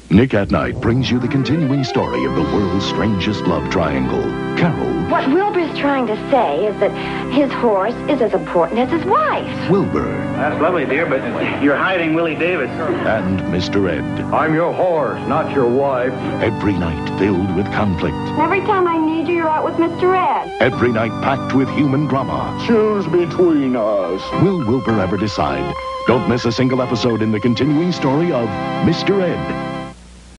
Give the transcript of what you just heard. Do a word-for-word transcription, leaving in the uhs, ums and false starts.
Nick at Night brings you the continuing story of the world's strangest love triangle. Carol. What Wilbur's trying to say is that his horse is as important as his wife. Wilbur. That's lovely, dear, but you're hiding Willie Davis. And Mister Ed. I'm your horse, not your wife. Every night filled with conflict. Every time I need you, you're out with Mister Ed. Every night packed with human drama. Choose between us. Will Wilbur ever decide? Don't miss a single episode in the continuing story of Mister Ed.